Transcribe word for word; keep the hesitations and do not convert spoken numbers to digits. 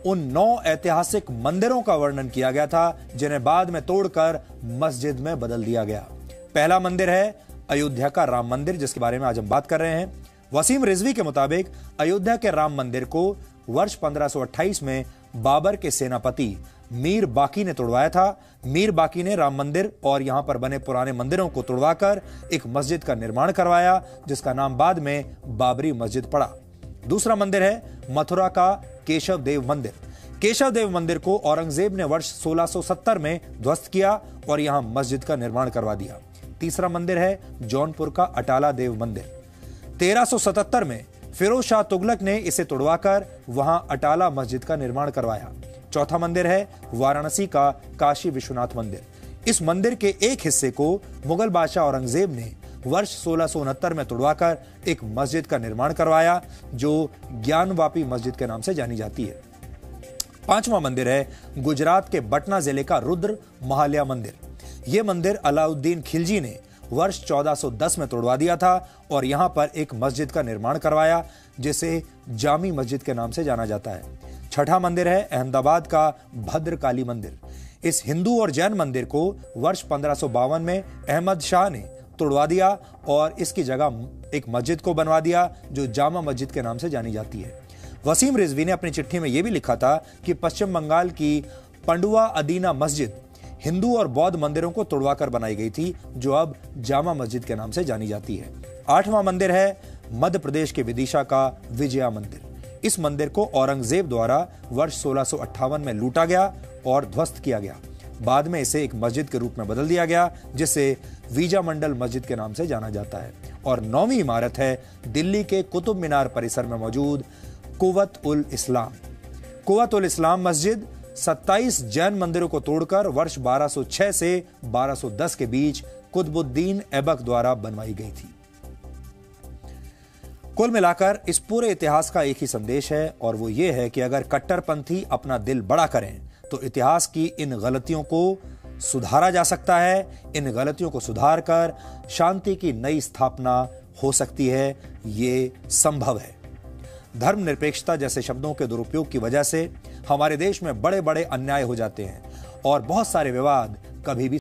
उन नौ ऐतिहासिक मंदिरों का वर्णन किया गया था जिन्हें बाद में तोड़कर मस्जिद में बदल दिया गया। पहला मंदिर है अयोध्या का राम मंदिर, जिसके बारे में आज हम बात कर रहे हैं। वसीम रिजवी के मुताबिक अयोध्या के राम मंदिर को वर्ष पंद्रह सौ अट्ठाईस में बाबर के सेनापति मीर बाकी ने तोड़वाया था। मीर बाकी ने राम मंदिर और यहां पर बने पुराने मंदिरों को तोड़वाकर एक मस्जिद का निर्माण करवाया, जिसका नाम बाद में बाबरी मस्जिद पड़ा। दूसरा मंदिर है मथुरा का केशव देव मंदिर। केशव देव मंदिर को औरंगजेब ने वर्ष सोलह सौ सत्तर में ध्वस्त किया और यहां मस्जिद का निर्माण करवा दिया। तीसरा मंदिर है जौनपुर का अटाला देव मंदिर। तेरह सौ सतहत्तर में फिरोज शाह तुगलक ने इसे तोड़वाकर वहां अटाला मस्जिद का निर्माण करवाया। चौथा मंदिर है वाराणसी का काशी विश्वनाथ मंदिर। इस मंदिर के एक हिस्से को मुगल बादशाह औरंगजेब ने वर्ष सोलह सौ उनहत्तर में तोड़वाकर एक मस्जिद का निर्माण करवाया, जो ज्ञानवापी मस्जिद के नाम से जानी जाती है। पांचवा मंदिर है गुजरात के बटना जिले का रुद्र महाल्या मंदिर। यह मंदिर अलाउद्दीन खिलजी ने वर्ष चौदह सौ दस में तोड़वा दिया था और यहां पर एक मस्जिद का निर्माण करवाया, जिसे जामी मस्जिद के नाम से जाना जाता है। छठा मंदिर है अहमदाबाद का भद्रकाली मंदिर। इस हिंदू और जैन मंदिर को वर्ष पंद्रह सौ बावन में अहमद शाह ने तोड़वा दिया और इसकी जगह एक मस्जिद को बनवा दिया, जो जामा मस्जिद के नाम से जानी जाती है। वसीम रिजवी ने अपनी चिट्ठी में यह भी लिखा था कि पश्चिम बंगाल की पंडुआ अदीना मस्जिद हिंदू और बौद्ध मंदिरों को तोड़वाकर बनाई गई थी, जो अब जामा मस्जिद के नाम से जानी जाती है। आठवां मंदिर है मध्य प्रदेश के विदिशा का विजया मंदिर। इस मंदिर को औरंगजेब द्वारा वर्ष सोलह सौ अट्ठावन में लूटा गया और ध्वस्त किया गया। बाद में इसे एक मस्जिद के रूप में बदल दिया गया, जिसे वीजा मंडल मस्जिद के नाम से जाना जाता है। और नौवीं इमारत है दिल्ली के कुतुब मीनार परिसर में मौजूद कुव्वत उल इस्लाम। कुव्वत उल इस्लाम मस्जिद सत्ताईस जैन मंदिरों को तोड़कर वर्ष बारह सौ छह से बारह सौ दस के बीच कुतुबुद्दीन ऐबक द्वारा बनवाई गई थी। कुल मिलाकर इस पूरे इतिहास का एक ही संदेश है, और वो ये है कि अगर कट्टरपंथी अपना दिल बड़ा करें तो इतिहास की इन गलतियों को सुधारा जा सकता है। इन गलतियों को सुधार कर शांति की नई स्थापना हो सकती है। ये संभव है। धर्मनिरपेक्षता जैसे शब्दों के दुरुपयोग की वजह से हमारे देश में बड़े बड़े अन्याय हो जाते हैं और बहुत सारे विवाद कभी भी